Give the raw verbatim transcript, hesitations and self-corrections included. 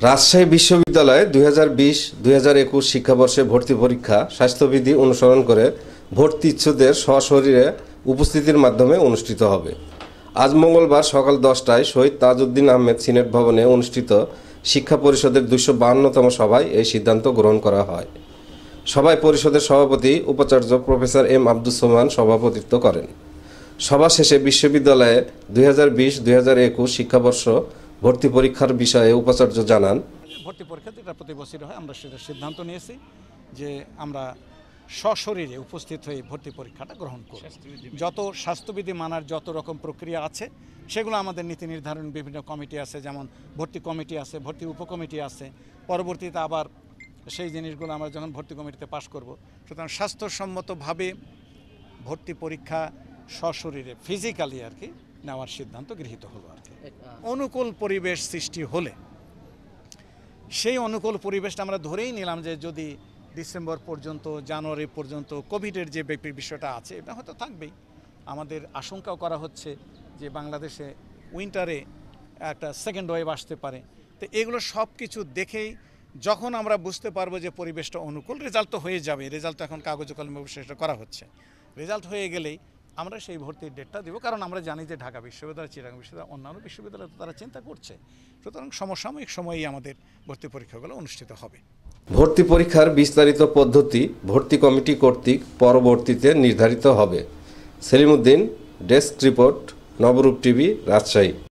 রাজশাহী বিশ্ববিদ্যালয়ে দুই হাজার বিশ দুই হাজার একুশ শিক্ষাবর্ষে ভর্তি পরীক্ষা স্বাস্থ্যবিধি অনুসরণ করে ভর্তি ইচ্ছুকদের সশরীরে উপস্থিতির মাধ্যমে অনুষ্ঠিত হবে। আজ মঙ্গলবার সকাল দশটায় শহীদ তাজউদ্দিন আহমেদ সিনেট ভবনে অনুষ্ঠিত শিক্ষা পরিষদের দুইশো বাহান্নতম সভায় এই সিদ্ধান্ত গ্রহণ করা হয়। সভায় পরিষদের সভাপতি উপাচার্য প্রফেসর এম আব্দুস সোবহান সভাপতিত্ব করেন। সভা শেষে বিশ্ববিদ্যালয়ে দুই হাজার বিশ দুই হাজার একুশ শিক্ষাবর্ষ ভর্তি পরীক্ষার বিষয়ে উপাচার্য জানান, ভর্তি পরীক্ষা যেটা প্রতি বছর হয়, আমরা সেটা সিদ্ধান্ত নিয়েছি যে আমরা সশরীরে উপস্থিত হয়ে ভর্তি পরীক্ষাটা গ্রহণ করব। যত স্বাস্থ্যবিধি মানার যত রকম প্রক্রিয়া আছে সেগুলো আমাদের নীতি নির্ধারণ বিভিন্ন কমিটি আছে, যেমন ভর্তি কমিটি আছে, ভর্তি উপকমিটি আছে। পরবর্তীতে আবার সেই জিনিসগুলো আমরা যখন ভর্তি কমিটিতে পাশ করব, সুতরাং স্বাস্থ্যসম্মতভাবে ভর্তি পরীক্ষা সশরীরে ফিজিক্যালি আর কি নেওয়ার সিদ্ধান্ত গৃহীত হলো আর কি। অনুকূল পরিবেশ সৃষ্টি হলে সেই অনুকূল পরিবেশটা আমরা ধরেই নিলাম যে যদি ডিসেম্বর পর্যন্ত জানুয়ারি পর্যন্ত কোভিডের যে বিষয়টা আছে এটা হয়তো থাকবেই। আমাদের আশঙ্কাও করা হচ্ছে যে বাংলাদেশে উইন্টারে একটা সেকেন্ড ওয়েভ আসতে পারে। তো এগুলো সব কিছু দেখেই যখন আমরা বুঝতে পারবো যে পরিবেশটা অনুকূল, রেজাল্ট তো হয়ে যাবে, রেজাল্ট এখন কাগজে কলমে সেটা করা হচ্ছে, রেজাল্ট হয়ে গেলেই আমরা সেই ভর্তির ডেটটা দেবো। কারণ আমরা জানি যে ঢাকা বিশ্ববিদ্যালয়, চিটাগাং বিশ্ববিদ্যালয়, অন্যান্য বিশ্ববিদ্যালয় তো তারা চিন্তা করছে, সুতরাং সমসাময়িক সময়েই আমাদের ভর্তি পরীক্ষাগুলো অনুষ্ঠিত হবে। ভর্তি পরীক্ষার বিস্তারিত পদ্ধতি ভর্তি কমিটি কর্তৃক পরবর্তীতে নির্ধারিত হবে। Selim Uddin, desk report, Nabarup TV, Rajshahi.